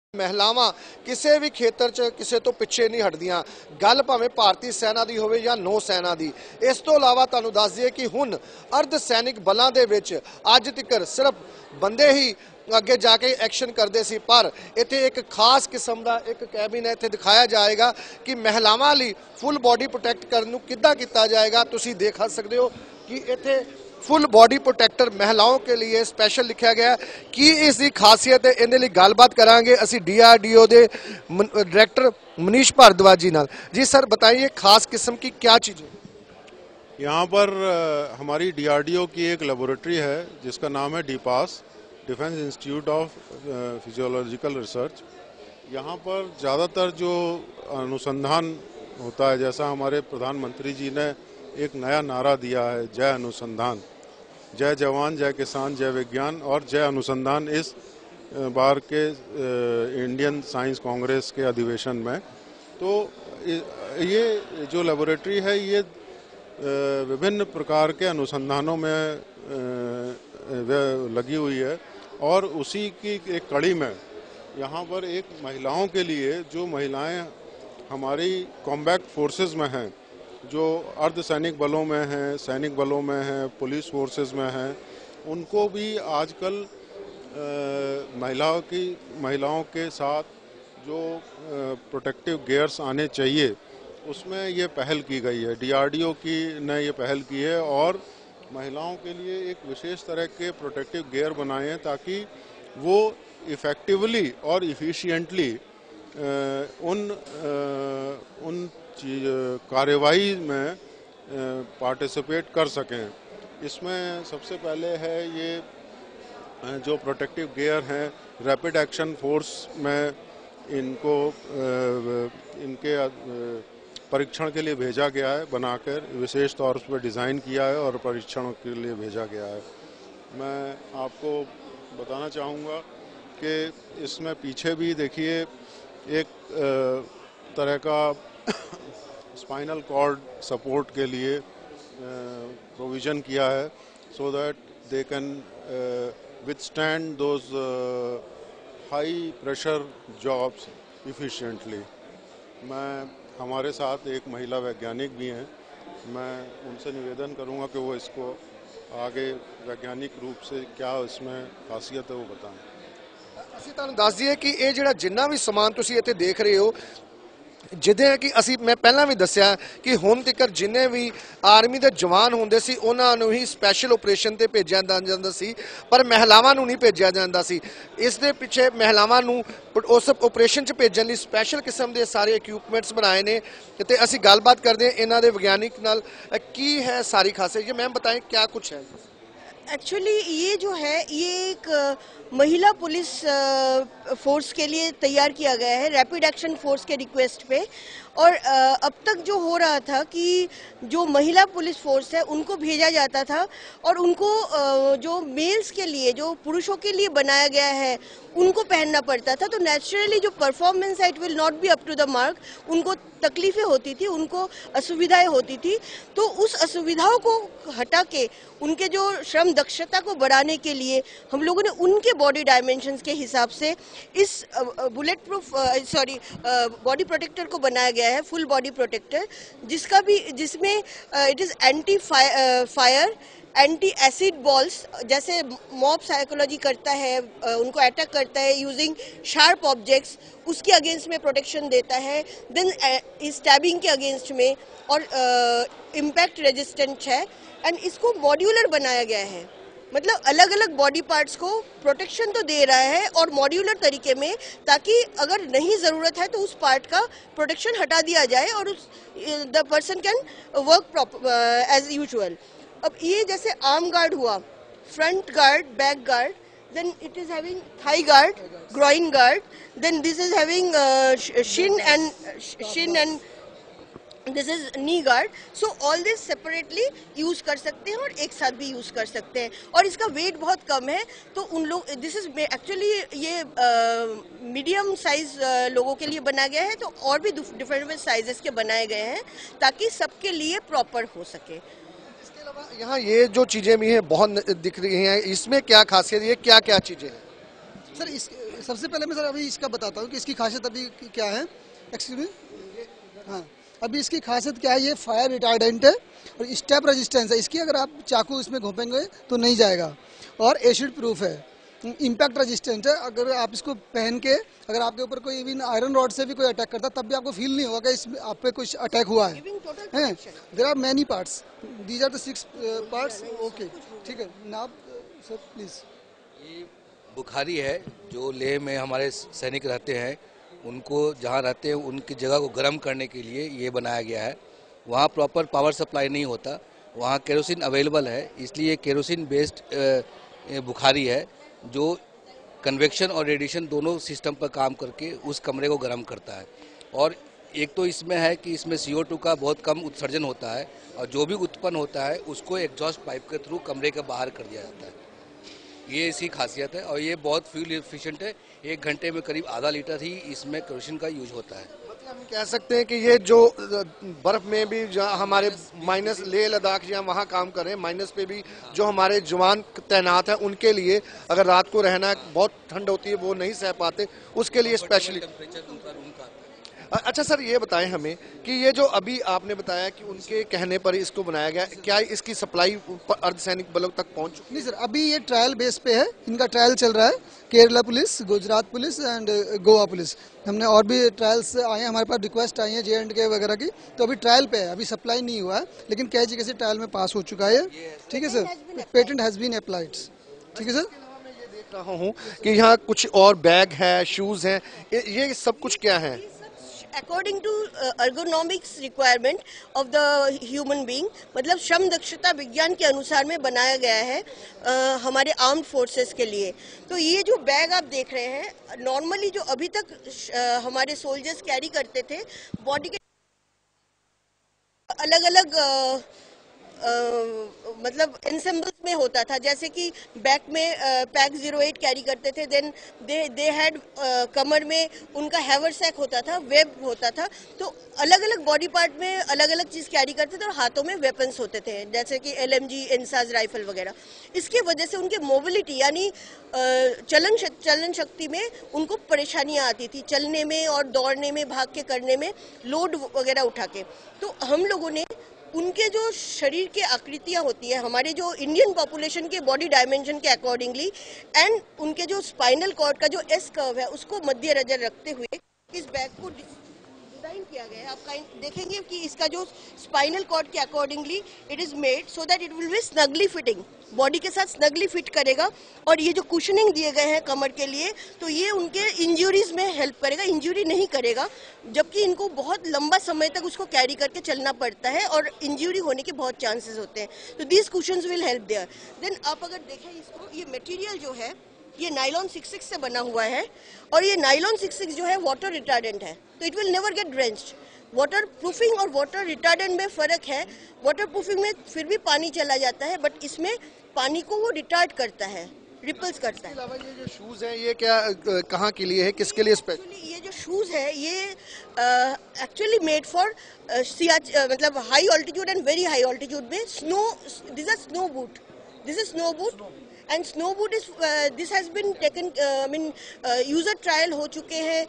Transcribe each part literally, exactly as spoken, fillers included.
महिलावां किसी भी खेतर च किसी तो पिछे नहीं हटदियां, गल भावें भारतीय सेना की होवे या नौ सेना की। इस तो इलावा तुहानूं दस दईए कि हुण अर्ध सैनिक बलों के विच अज तक सिर्फ बंदे ही अगे जाके एक्शन करते सी, पर इत्थे एक खास किस्म का एक कैबिन इत्थे दिखाया जाएगा कि महिलावां लई फुल बॉडी प्रोटैक्ट करने नूं किद्दां कीता जाएगा। तुसीं देख सकते हो कि इत्थे फुल बॉडी प्रोटैक्टर महिलाओं के लिए स्पैशल लिखा गया है। कि इसकी खासियत है इहदे लई गलबात करांगे असीं डी आर डी ओ के डायरैक्टर मनीष भारद्वाज जी नाल। जी सर बताइए खास किस्म की क्या चीज़ है? यहाँ पर हमारी डी आर डी ओ की एक लेबोरेटरी है जिसका नाम है DIPAS, defence institute of physiological research. यहाँ पर ज़्यादातर जो अनुसंधान होता है, जैसा हमारे प्रधानमंत्री जी ने एक नया नारा दिया है, जय अनुसंधान, जय जवान, जय किसान, जय विज्ञान और जय अनुसंधान, इस बार के इंडियन साइंस कांग्रेस के अधिवेशन में। तो ये जो लेबोरेटरी है ये विभिन्न प्रकार के अनुसंधानों में लगी हुई है और उसी की एक कड़ी में यहाँ पर एक महिलाओं के लिए, जो महिलाएं हमारी कॉम्बैट फोर्सेस में हैं, जो अर्ध सैनिक बलों में हैं, सैनिक बलों में हैं, पुलिस फोर्सेस में हैं, उनको भी आजकल महिलाओं की महिलाओं के साथ जो प्रोटेक्टिव गियर्स आने चाहिए उसमें ये पहल की गई है। डी आर डी ओ की ने ये पहल की है और महिलाओं के लिए एक विशेष तरह के प्रोटेक्टिव गियर बनाए हैं ताकि वो इफ़ेक्टिवली और इफ़िशिएंटली उन उन कार्यवाही में पार्टिसिपेट कर सकें। इसमें सबसे पहले है ये जो प्रोटेक्टिव गियर हैं, रैपिड एक्शन फोर्स में इनको इनके परीक्षण के लिए भेजा गया है, बनाकर विशेष तौर पर डिज़ाइन किया है और परीक्षण के लिए भेजा गया है। मैं आपको बताना चाहूँगा कि इसमें पीछे भी देखिए एक तरह का स्पाइनल कॉर्ड सपोर्ट के लिए प्रोविज़न किया है, so that they can withstand those high pressure jobs efficiently. मैं हमारे साथ एक महिला वैज्ञानिक भी हैं, मैं उनसे निवेदन करूंगा कि वो इसको आगे वैज्ञानिक रूप से क्या इसमें खासियत है वो बताएं। ਅਸੀਂ ਤੁਹਾਨੂੰ ਦੱਸ ਦਈਏ ਕਿ ਇਹ ਜਿਹੜਾ ਜਿੰਨਾ ਵੀ ਸਮਾਨ ਤੁਸੀਂ ਇੱਥੇ ਦੇਖ ਰਹੇ ਹੋ, ਜਿੱਦਾਂ ਕਿ ਅਸੀਂ ਮੈਂ ਪਹਿਲਾਂ ਵੀ ਦੱਸਿਆ ਕਿ ਹੁਣ ਤੱਕ ਜਿੰਨੇ ਵੀ ਆਰਮੀ ਦੇ ਜਵਾਨ ਹੁੰਦੇ ਸੀ ਉਹਨਾਂ ਨੂੰ ਹੀ ਸਪੈਸ਼ਲ ਆਪਰੇਸ਼ਨ ਤੇ ਭੇਜਿਆ ਜਾਂਦਾ ਸੀ, ਪਰ ਮਹਿਲਾਵਾਂ ਨੂੰ ਨਹੀਂ ਭੇਜਿਆ ਜਾਂਦਾ ਸੀ। ਇਸ ਦੇ ਪਿੱਛੇ ਮਹਿਲਾਵਾਂ ਨੂੰ ਉਸ ਆਪਰੇਸ਼ਨ 'ਚ ਭੇਜਣ ਲਈ ਸਪੈਸ਼ਲ ਕਿਸਮ ਦੇ ਸਾਰੇ ਇਕਵਿਪਮੈਂਟਸ ਬਣਾਏ ਨੇ ਤੇ ਅਸੀਂ ਗੱਲਬਾਤ ਕਰਦੇ ਹਾਂ ਇਹਨਾਂ ਦੇ ਵਿਗਿਆਨਿਕ ਨਾਲ। ਕੀ ਹੈ ਸਾਰੀ खासियत, ये मैम बताएं क्या कुछ है? एक्चुअली ये जो है ये एक महिला पुलिस फोर्स के लिए तैयार किया गया है, रैपिड एक्शन फोर्स के रिक्वेस्ट पे। और अब तक जो हो रहा था कि जो महिला पुलिस फोर्स है उनको भेजा जाता था और उनको जो मेल्स के लिए, जो पुरुषों के लिए बनाया गया है, उनको पहनना पड़ता था। तो नेचुरली जो परफॉर्मेंस है it will not be up to the mark, उनको तकलीफें होती थी, उनको असुविधाएं होती थी। तो उस असुविधाओं को हटा के उनके जो श्रम दक्षता को बढ़ाने के लिए हम लोगों ने उनके बॉडी डायमेंशंस के हिसाब से इस bullet proof sorry body protector को बनाया गया है, फुल बॉडी प्रोटेक्टर, जिसका भी जिसमें it is anti fire, anti acid balls, जैसे मॉब साइकोलॉजी करता है, उनको अटैक करता है यूजिंग शार्प ऑब्जेक्ट्स, उसके अगेंस्ट में प्रोटेक्शन देता है। देन स्टैबिंग के अगेंस्ट में और इम्पैक्ट रेजिस्टेंट है। एंड इसको मॉड्यूलर बनाया गया है, मतलब अलग अलग बॉडी पार्ट्स को प्रोटेक्शन तो दे रहा है और मॉड्यूलर तरीके में, ताकि अगर नहीं ज़रूरत है तो उस पार्ट का प्रोटेक्शन हटा दिया जाए और उस the person can work as usual. अब ये जैसे आर्म गार्ड हुआ, front guard, back guard, then it is having thigh guard, groin guard, then this is having uh, shin and shin and this is knee guard. So all this separately use कर सकते हैं और एक साथ भी use कर सकते हैं। और इसका वेट बहुत कम है, तो उन लोग दिस इज एक्चुअली ये मीडियम साइज लोगों के लिए बनाया गया है, तो और भी डिफरेंट डिफरेंट साइजेस के बनाए गए हैं ताकि सबके लिए प्रॉपर हो सके। यहाँ ये जो चीज़ें भी हैं बहुत दिख रही हैं, इसमें क्या खासियत, ये क्या क्या चीज़ें हैं? सर इस सबसे पहले मैं सर अभी इसका बताता हूँ कि इसकी खासियत अभी क्या है। एक्सक्यूज मी, हाँ अभी इसकी खासियत क्या है, ये फायर रिटार्डेंट है और स्टेप रेजिस्टेंस है इसकी, अगर आप चाकू इसमें घोंपेंगे तो नहीं जाएगा, और एसिड प्रूफ है, इम्पैक्ट रेजिस्टेंट है। अगर आप इसको पहन के अगर आपके ऊपर कोई इवन आयरन रॉड से भी कोई अटैक करता तब भी आपको फील नहीं होगा कि इसमें आप पे कुछ अटैक हुआ है। There are many parts, these are the six parts. Okay ठीक है, नाउ सर प्लीज। ये बुखारी है जो लेह में हमारे सैनिक रहते हैं, उनको जहाँ रहते हैं उनकी जगह को गर्म करने के लिए ये बनाया गया है। वहाँ प्रॉपर पावर सप्लाई नहीं होता, वहाँ केरोसिन अवेलेबल है, इसलिए केरोसिन बेस्ड बुखारी है जो कन्वेक्शन और रेडिएशन दोनों सिस्टम पर काम करके उस कमरे को गर्म करता है। और एक तो इसमें है कि इसमें सी ओ टू का बहुत कम उत्सर्जन होता है और जो भी उत्पन्न होता है उसको एग्जॉस्ट पाइप के थ्रू कमरे के बाहर कर दिया जाता है। ये इसकी खासियत है और ये बहुत फ्यूल एफिशिएंट है। एक घंटे में करीब आधा लीटर ही इसमें केरोसिन का यूज होता है। मतलब हम कह सकते हैं कि ये जो बर्फ में भी जहाँ हमारे माइनस लेह लद्दाख या वहाँ काम कर रहे हैं, माइनस पे भी जो हमारे जवान तैनात हैं उनके लिए अगर रात को रहना बहुत ठंड होती है वो नहीं सह पाते, उसके लिए स्पेशली टेम्परेचर उनका रूम का। अच्छा सर ये बताएं हमें कि ये जो अभी आपने बताया कि उनके कहने पर ही इसको बनाया गया, क्या इसकी सप्लाई अर्धसैनिक बलों तक पहुंच चुकी? नहीं सर, अभी ये ट्रायल बेस पे है, इनका ट्रायल चल रहा है। Kerala police, Gujarat police and Goa police, हमने और भी ट्रायल्स आए हैं, हमारे पास रिक्वेस्ट आई है जे एंड के वगैरह की, तो अभी ट्रायल पे है, अभी सप्लाई नहीं हुआ है, लेकिन कई जगह से ट्रायल में पास हो चुका है। ठीक है sir, patent has been applied. ठीक है सर, देख रहा हूँ कि यहाँ कुछ और बैग है, शूज हैं, ये सब कुछ क्या है? According to ergonomics requirement of the human being, मतलब श्रम दक्षता विज्ञान के अनुसार में बनाया गया है uh, हमारे आर्म्ड फोर्सेस के लिए। तो ये जो बैग आप देख रहे हैं, नॉर्मली जो अभी तक uh, हमारे सोल्जर्स कैरी करते थे, बॉडी के अलग अलग uh, Uh, मतलब एंसेम्बल्स में होता था, जैसे कि बैक में पैक जीरो एट कैरी करते थे, देन दे दे हैड कमर में उनका हैवर सैक होता था, वेब होता था, तो अलग अलग बॉडी पार्ट में अलग अलग चीज़ कैरी करते थे और हाथों में वेपन्स होते थे जैसे कि L M G, INSAS rifle वगैरह। इसके वजह से उनके मोबिलिटी यानी चलन चलन शक्ति में उनको परेशानियाँ आती थी, चलने में और दौड़ने में, भाग के करने में, लोड वगैरह उठा के। तो हम लोगों ने उनके जो शरीर की आकृतियाँ होती है, हमारे जो इंडियन पॉपुलेशन के बॉडी डायमेंशन के अकॉर्डिंगली, एंड उनके जो स्पाइनल कॉर्ड का जो एस कर्व है उसको मध्य नजर रखते हुए इस बैग को डिजाइन किया गया है। आप काइंड देखेंगे कि इसका जो स्पाइनल कॉर्ड के accordingly it is made so that it will be snugly fitting, body के साथ स्नगली फिट करेगा। और ये जो कुशनिंग दिए गए हैं कमर के लिए, तो ये उनके इंजरीज में हेल्प करेगा, इंजरी नहीं करेगा, जबकि इनको बहुत लंबा समय तक उसको कैरी करके चलना पड़ता है और इंजरी होने के बहुत चांसेस होते हैं। तो these cushions will help there. Then आप अगर देखें इसको, ये मटेरियल जो है ये नाइलॉन सिक्स सिक्स से बना हुआ है, और ये नाइलॉन सिक्स सिक्स जो है वाटर रिटार्डेंट है, तो it will never get drenched. Water proofing और वाटर रिटार्डेंट में फ़र्क है। वाटर प्रूफिंग में फिर भी पानी चला जाता है, बट इसमें पानी को वो रिटार्ड करता है, रिपल्स करता है। इसके अलावा ये जो शूज़ हैं ये क्या कहाँ के लिए है, किसके लिए स्पेशल? ये जो शूज़ है ये एक्चुअली मेड फॉर सियाच मतलब high altitude and very high altitude में snow, this are snow boot, this is snow boot and snow boot is this has been taken, I mean user trial हो चुके हैं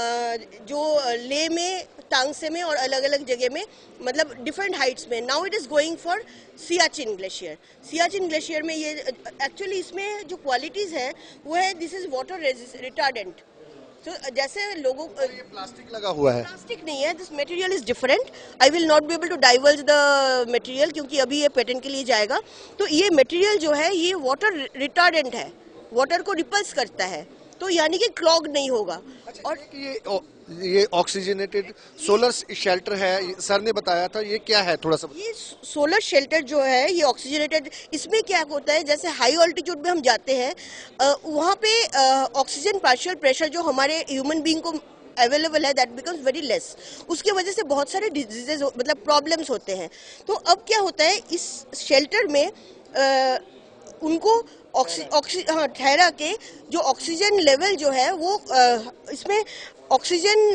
uh, जो ले में, तांगसे में और अलग अलग जगह में, मतलब डिफरेंट हाइट्स में। Now it is going for Siachen glacier. Siachen glacier में ये एक्चुअली इसमें जो क्वालिटीज़ है वो है, दिस इज़ वाटर रिटार्डेंट। तो जैसे लोगों ये प्लास्टिक लगा हुआ है, प्लास्टिक नहीं है, this material is different. I will not be able to diverge the material क्योंकि अभी ये पेटेंट के लिए जाएगा। तो ये मटेरियल जो है ये वाटर रिटार्डेंट है, वाटर को रिपल्स करता है, तो यानी कि क्लॉग नहीं होगा। और ये ये ऑक्सीजनेटेड सोलर शेल्टर है, सर ने बताया था, ये क्या है थोड़ा सा? ये सोलर शेल्टर जो है ये ऑक्सीजनेटेड, इसमें क्या होता है, जैसे हाई ऑल्टीट्यूड में हम जाते हैं वहाँ पे ऑक्सीजन पार्शियल प्रेशर जो हमारे ह्यूमन बीइंग को अवेलेबल है दैट बिकम्स वेरी लेस, उसके वजह से बहुत सारे डिजीजेज मतलब प्रॉब्लम्स होते हैं। तो अब क्या होता है, इस शेल्टर में आ, उनको ऑक्सी ऑक्सी हाँ ठहरा के जो ऑक्सीजन लेवल जो है वो आ, इसमें ऑक्सीजन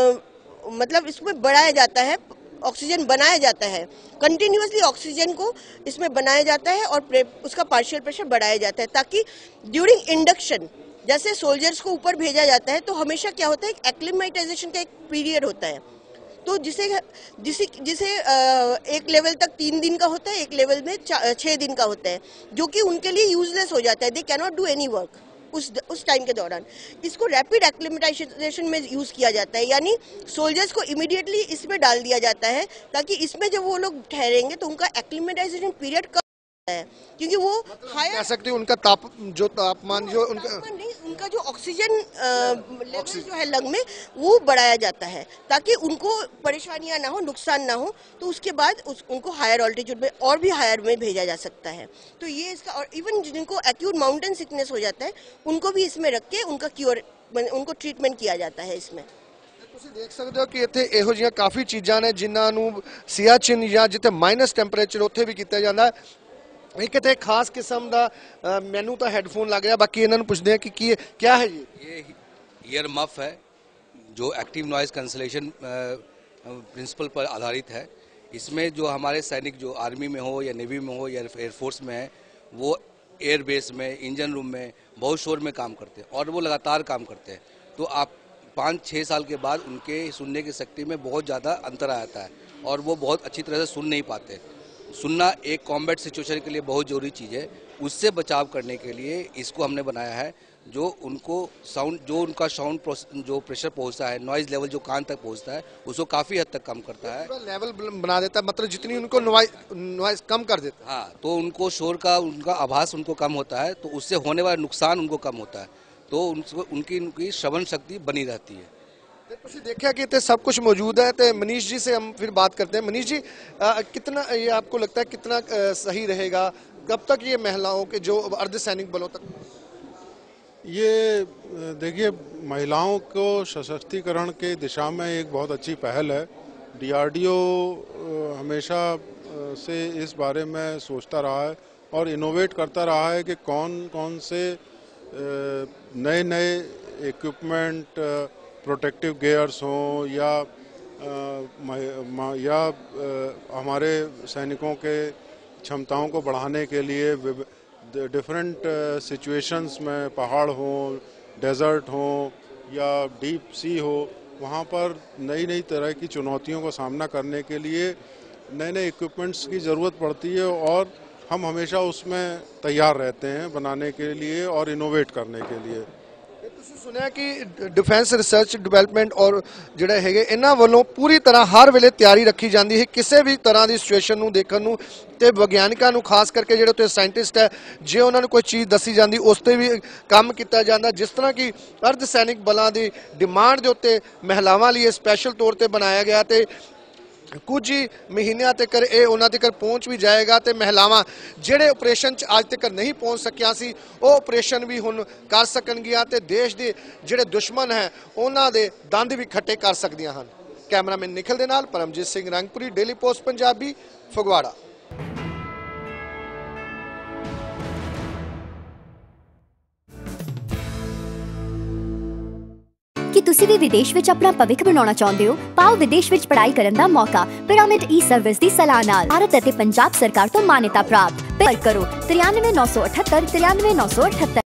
मतलब इसमें बढ़ाया जाता है, ऑक्सीजन बनाया जाता है, कंटिन्यूअसली ऑक्सीजन को इसमें बनाया जाता है और उसका पार्शियल प्रेशर बढ़ाया जाता है, ताकि ड्यूरिंग इंडक्शन जैसे सोल्जर्स को ऊपर भेजा जाता है तो हमेशा क्या होता है, एक्लिमेटाइजेशन का एक पीरियड होता है, तो जिसे जिसे जिसे एक लेवल तक तीन दिन का होता है, एक लेवल में छः दिन का होता है, जो कि उनके लिए यूजलेस हो जाता है। They can not do any work उस उस टाइम के दौरान। इसको रैपिड एक्लिमेटाइजेशन में यूज किया जाता है, यानी सोल्जर्स को इमीडिएटली इसमें डाल दिया जाता है ताकि इसमें जब वो लोग ठहरेंगे तो उनका एक्लिमेटाइजेशन पीरियड कम है, क्योंकि वो हायर कह सकते हैं उनका ताप जो तापमान जो उनका तापमान नहीं, उनका जो ऑक्सीजन लेवल जो है लंग में वो बढ़ाया जाता है ताकि उनको परेशानियां ना हो, नुकसान ना हो, तो उसके बाद उस, उनको हायर ऑल्टीट्यूड में और भी हायर में भेजा जा सकता है। तो ये इसका, और इवन जिनको एक्यूट माउंटेन सिकनेस हो जाता है उनको भी इसमें रख के उनका क्योर उनको ट्रीटमेंट किया जाता है इसमें। ਤੁਸੀਂ ਦੇਖ ਸਕਦੇ ਹੋ ਕਿ ਇੱਥੇ ਇਹੋ ਜਿਹੀਆਂ ਕਾਫੀ ਚੀਜ਼ਾਂ ਨੇ ਜਿਨ੍ਹਾਂ ਨੂੰ ਸਿਆਚਿਨ ਜਾਂ ਜਿੱਥੇ ਮਾਈਨਸ ਟੈਂਪਰੇਚਰ ਉੱਥੇ ਵੀ ਕੀਤਾ ਜਾਂਦਾ ਹੈ। एक इतने खास किस्म का मैनू तो हेडफोन लग रहा, बाकी इन्होंने पूछते हैं कि की क्या है जी? ये ईयर मफ है जो एक्टिव नॉइज कैंसलेशन प्रिंसिपल पर आधारित है। इसमें जो हमारे सैनिक जो आर्मी में हो या नेवी में हो या एयरफोर्स में है, वो एयर बेस में, इंजन रूम में बहुत शोर में काम करते हैं और वो लगातार काम करते हैं। तो आप पाँच छः साल के बाद उनके सुनने की शक्ति में बहुत ज़्यादा अंतर आता है और वो बहुत अच्छी तरह से सुन नहीं पाते। सुनना एक कॉम्बैट सिचुएशन के लिए बहुत ज़रूरी चीज़ है। उससे बचाव करने के लिए इसको हमने बनाया है, जो उनको साउंड जो उनका साउंड जो प्रेशर पहुंचता है, नॉइज़ लेवल जो कान तक पहुंचता है, उसको काफ़ी हद तक कम करता है। पूरा लेवल बना देता है, मतलब जितनी उनको नॉइज नॉइज कम कर देता है। हाँ, तो उनको शोर का उनका आभास उनको कम होता है, तो उससे होने वाला नुकसान उनको कम होता है, तो उनको उनकी उनकी श्रवण शक्ति बनी रहती है। तुसी देखा कि इतने सब कुछ मौजूद है। तो मनीष जी से हम फिर बात करते हैं। मनीष जी, आ, कितना ये आपको लगता है कितना आ, सही रहेगा, कब तक ये महिलाओं के जो अर्धसैनिक बलों तक? ये देखिए, महिलाओं को सशक्तिकरण के दिशा में एक बहुत अच्छी पहल है। डीआरडीओ हमेशा से इस बारे में सोचता रहा है और इनोवेट करता रहा है कि कौन कौन से नए नए इक्विपमेंट, प्रोटेक्टिव गियर्स हों या आ, या आ, हमारे सैनिकों के क्षमताओं को बढ़ाने के लिए डिफरेंट सिचुएशंस में, पहाड़ हों, डेजर्ट हों या डीप सी हो, वहाँ पर नई नई तरह की चुनौतियों का सामना करने के लिए नए नए इक्विपमेंट्स की ज़रूरत पड़ती है और हम हमेशा उसमें तैयार रहते हैं बनाने के लिए और इनोवेट करने के लिए। सुनिया कि डिफेंस रिसर्च डिवेलपमेंट और ਜਿਹੜੇ ਹੈਗੇ ਇਹਨਾਂ ਵੱਲੋਂ ਪੂਰੀ ਤਰ੍ਹਾਂ ਹਰ ਵੇਲੇ ਤਿਆਰੀ ਰੱਖੀ ਜਾਂਦੀ ਹੈ ਕਿਸੇ ਵੀ ਤਰ੍ਹਾਂ ਦੀ ਸਿਚੁਏਸ਼ਨ ਨੂੰ ਦੇਖਣ ਨੂੰ, ਤੇ ਵਿਗਿਆਨਿਕਾਂ ਨੂੰ ਖਾਸ ਕਰਕੇ ਜਿਹੜੇ ਉੱਤੇ ਸਾਇੰਟਿਸਟ ਹੈ, ਜੇ ਉਹਨਾਂ ਨੂੰ ਕੋਈ ਚੀਜ਼ ਦੱਸੀ ਜਾਂਦੀ ਉਸ ਤੇ ਵੀ ਕੰਮ ਕੀਤਾ ਜਾਂਦਾ। ਜਿਸ ਤਰ੍ਹਾਂ ਕਿ ਅਰਧ ਸੈਨਿਕ ਬਲਾਂ ਦੀ ਡਿਮਾਂਡ ਦੇ ਉੱਤੇ ਮਹਿਲਾਵਾਂ ਲਈ ਸਪੈਸ਼ਲ ਤੌਰ ਤੇ ਬਣਾਇਆ ਗਿਆ ਤੇ कुछ ही महीनों तक ये उन्होंने तक पहुँच भी जाएगा। तो महिलावां जिहड़े ऑपरेशन अज तक नहीं पहुँच सकिया सी वो ऑपरेशन भी हुण कर सकणगियां ते देश के जिहड़े दुश्मन है उन्हां दे दंद भी खट्टे कर सकदियां हन। कैमरामैन निखिल दे नाल परमजीत सिंह रंगपुरी, डेली पोस्ट पंजाबी, फगवाड़ा। कि तुसी भी विदेश विच अपना भविख बनाना चाहते हो? पाओ विदेश विच पढ़ाई करन दा मौका पिरामिड ई सर्विस दी सलाह नाल। भारत अते पंजाब सरकार तो मान्यता प्राप्त। पर करो तिरानवे नौ सौ अठहत्तर तिरानवे नौ सौ अठहत्तर।